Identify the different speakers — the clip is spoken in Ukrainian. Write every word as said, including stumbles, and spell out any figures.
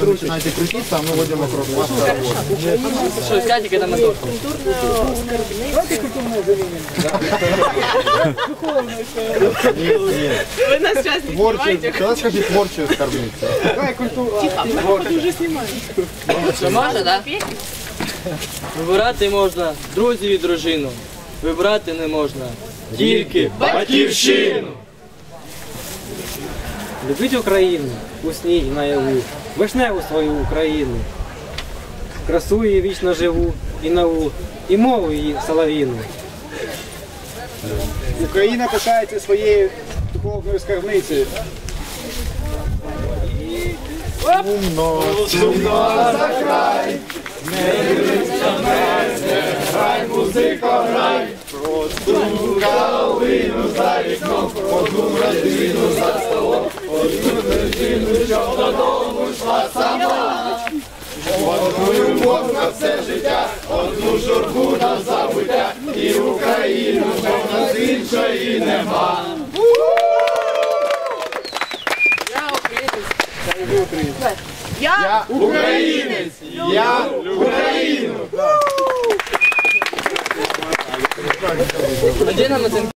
Speaker 1: вы начинаете крутиться, а мы водим вокруг вас.
Speaker 2: Что, искать, когда мы тоже?
Speaker 3: Давайте культурное заведение.
Speaker 4: Вы нас сейчас не снимаете.
Speaker 1: Когда скажите творчую скорбницу?
Speaker 3: Давай культуру. Ты уже снимаешь.
Speaker 2: Що можна, так? Вибирати можна друзів і дружину. Вибирати не можна тільки батьківщину.
Speaker 5: Любіть Україну, у сні і наяву, вишневу свою Україну. Красу її вічно живу і нову, і мову її солов'їну.
Speaker 3: Україна пишається своєю духовною скарбницею.
Speaker 1: Сумно, сумно за край, не дивися мене, грай, музико, грай, одну калину за вікном, одну родину за столом, одну дитину, що додому йшла сама. Одну любов на все життя, одну журбу на забуття, і Україну, бо в нас іншої нема.
Speaker 4: Я
Speaker 1: Українець! Я Україну!
Speaker 2: А де нам